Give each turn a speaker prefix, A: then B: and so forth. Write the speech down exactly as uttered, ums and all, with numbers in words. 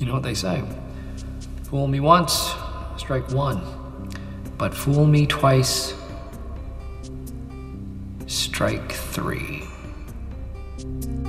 A: You know what they say, fool me once, strike one, but fool me twice, strike three.